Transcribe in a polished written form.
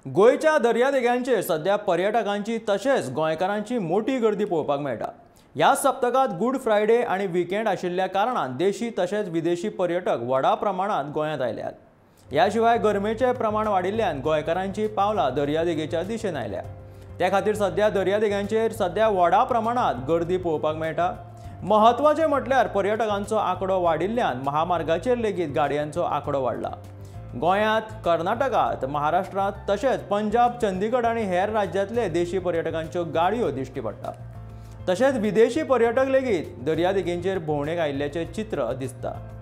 गोयच्या दर्यादेगांचेर सध्या पर्यटकांची तशेंच गोंयकारांची मोठी गर्दी पळोवपाक मेळटा। ह्या सप्तकात गुड फ्रायडे आणि वीकेंड आशिल्ल्या कारणान देशी तशेंच विदेशी पर्यटक व्हडा प्रमाणात गोंयांत आयल्यात। ह्या शिवाय गरमेचे प्रमाण वाडिल्ल्यान गोंयकारांची पावलां दर्यादेगेच्या दिशेन आयल्या। त्या खातीर सध्या दर्यादेगांचेर सध्या व्हडा प्रमाणात गर्दी पळोवपाक मेळटा। महत्वाचे म्हटल्यार पर्यटकांचो आंकडो वाडिल्ल्यान महामार्गाचेर लेगीत गाडयांचो आंकडो वाडला। गोंयांत, कर्नाटकात, महाराष्ट्रात तशेंच पंजाब, चंदीगड आणि हेर राज्यांतले देशी पर्यटकांच्यो गाडयो दिश्टी पडटात। तशेंच विदेशी पर्यटक लेगीत दर्यादेगेंचेर भोंवडेक आयिल्ल्याचें चित्र दिसता।